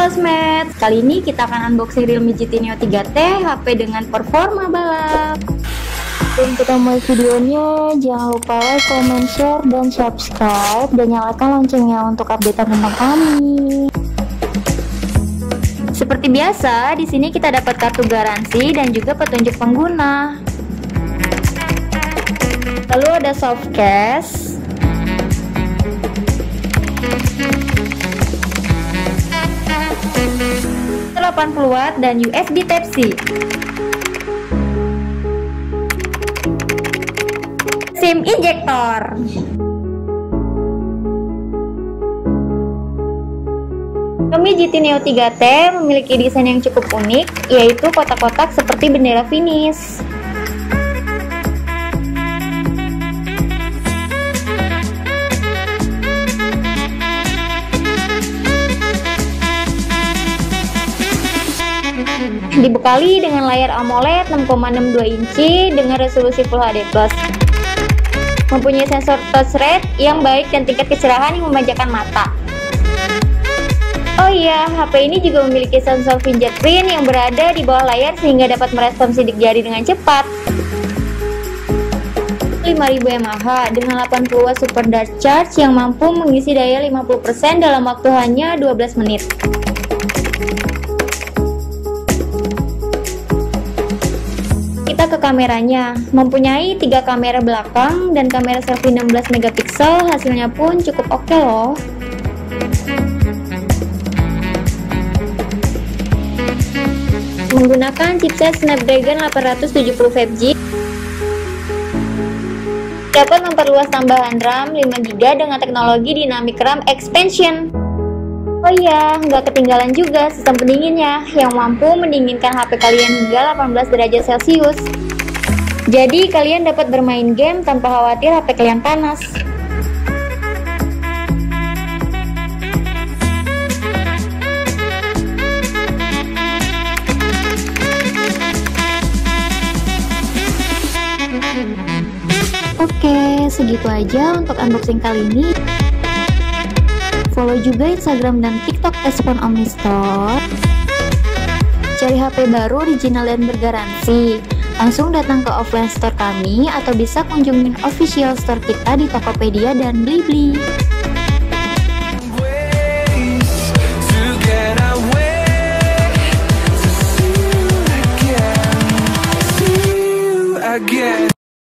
Sosmed. Kali ini kita akan unboxing Realme GT Neo 3T, HP dengan performa balap. Sebelum kita mulai videonya, jangan lupa like, comment, share, dan subscribe, dan nyalakan loncengnya untuk update tentang kami. Seperti biasa, di sini kita dapat kartu garansi dan juga petunjuk pengguna. Lalu ada soft case. 80 watt dan USB Type-C. SIM injektor. Realme GT Neo 3T memiliki desain yang cukup unik, yaitu kotak-kotak seperti bendera finish. Dibekali dengan layar AMOLED 6,62 inci dengan resolusi Full HD+. Mempunyai sensor touch rate yang baik dan tingkat kecerahan yang memanjakan mata. Oh iya, HP ini juga memiliki sensor fingerprint yang berada di bawah layar sehingga dapat merespon sidik jari dengan cepat. 5000 mAh dengan 80 watt super dart charge yang mampu mengisi daya 50% dalam waktu hanya 12 menit. Kita ke kameranya, mempunyai 3 kamera belakang dan kamera selfie 16 megapiksel, hasilnya pun cukup oke loh. Menggunakan chipset Snapdragon 870 5G, dapat memperluas tambahan RAM 5GB dengan teknologi Dynamic RAM Expansion. Oh iya, nggak ketinggalan juga sistem pendinginnya yang mampu mendinginkan HP kalian hingga 18 derajat Celcius. Jadi kalian dapat bermain game tanpa khawatir HP kalian panas. Oke, segitu aja untuk unboxing kali ini. Follow juga Instagram dan TikTok @SponOmniStore. Cari HP baru, original dan bergaransi. Langsung datang ke offline store kami atau bisa kunjungin official store kita di Tokopedia dan Blibli.